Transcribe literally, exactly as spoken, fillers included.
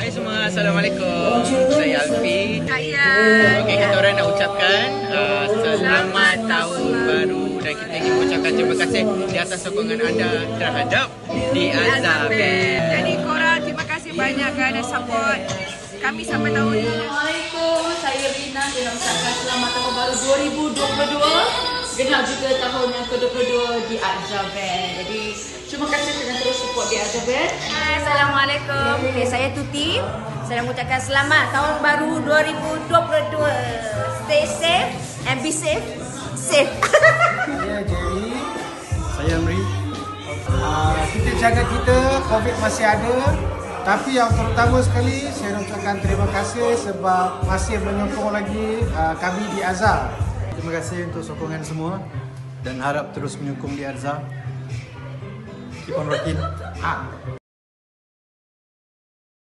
Hai semua, Assalamualaikum. Saya Alfi. Saya. Okey, kita orang nak ucapkan uh, selamat tahun baru dan kita ingin mengucapkan terima kasih di atas sokongan anda terhadap di Azhar Band. Jadi korang terima kasih banyak kerana support kami sampai tahun ini. Assalamualaikum, saya Rina dan nak ucapkan selamat tahun baru dua ribu dua puluh dua. Genap juga tahun yang ke dua puluh dua di Azhar Band. Jadi terima kasih kerana terus support di Azhar Band. Hai, Assalamualaikum. Okay, saya Tuti. Saya mengucapkan selamat tahun baru dua ribu dua puluh dua. Stay safe and be safe. Safe. Saya Jerry. Saya Amri. Uh, kita jaga kita, COVID masih ada. Tapi yang terutama sekali, saya nak ucapkan terima kasih sebab masih menyokong lagi uh, kami di Azhar. Terima kasih untuk sokongan semua dan harap terus menyokong di Azhar. Keep on rocking. Ha.